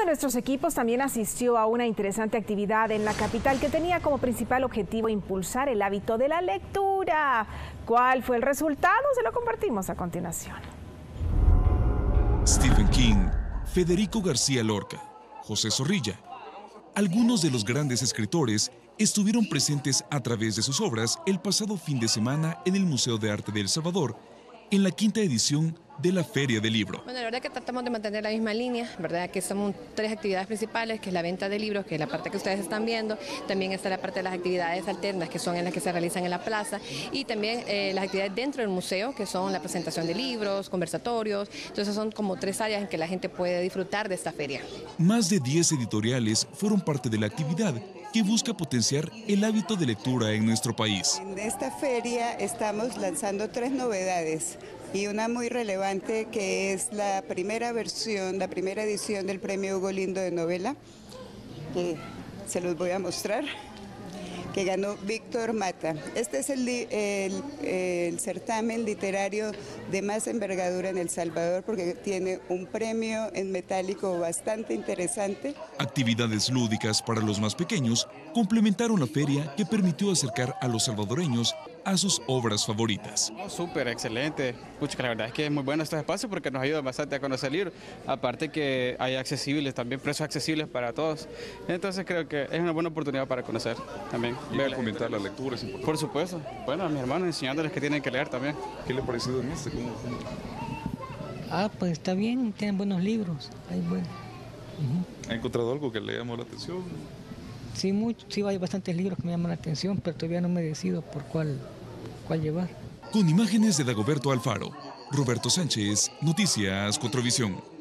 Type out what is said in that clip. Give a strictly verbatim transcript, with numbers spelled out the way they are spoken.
de nuestros equipos también asistió a una interesante actividad en la capital que tenía como principal objetivo impulsar el hábito de la lectura. ¿Cuál fue el resultado? Se lo compartimos a continuación. Stephen King, Federico García Lorca, José Zorrilla. Algunos de los grandes escritores estuvieron presentes a través de sus obras el pasado fin de semana en el Museo de Arte de El Salvador, en la quinta edición de la Feria del Libro. Bueno, la verdad que tratamos de mantener la misma línea, ¿verdad? Que son tres actividades principales, que es la venta de libros, que es la parte que ustedes están viendo, también está la parte de las actividades alternas, que son en las que se realizan en la plaza, y también eh, las actividades dentro del museo, que son la presentación de libros, conversatorios. Entonces son como tres áreas en que la gente puede disfrutar de esta feria. Más de diez editoriales fueron parte de la actividad, que busca potenciar el hábito de lectura en nuestro país. En esta feria estamos lanzando tres novedades y una muy relevante, que es la primera versión, la primera edición del Premio Hugo Lindo de novela, que se los voy a mostrar, que ganó Víctor Mata. Este es el, el, el certamen literario de más envergadura en El Salvador, porque tiene un premio en metálico bastante interesante. Actividades lúdicas para los más pequeños complementaron la feria, que permitió acercar a los salvadoreños a sus obras favoritas. Oh, súper, excelente. Pucha, la verdad es que es muy bueno estos espacios porque nos ayuda bastante a conocer el libro. Aparte que hay accesibles, también precios accesibles para todos. Entonces creo que es una buena oportunidad para conocer también. Y para fomentar la lectura es importante. Por supuesto. Bueno, a mis hermanos enseñándoles que tienen que leer también. ¿Qué le ha parecido en este? ¿Cómo? Ah, pues está bien, tienen buenos libros. Hay buen... uh-huh. ¿Ha encontrado algo que le llamó la atención? Sí, mucho, sí, hay bastantes libros que me llaman la atención, pero todavía no me decido por cuál, cuál llevar. Con imágenes de Dagoberto Alfaro, Roberto Sánchez, Noticias cuatro Visión.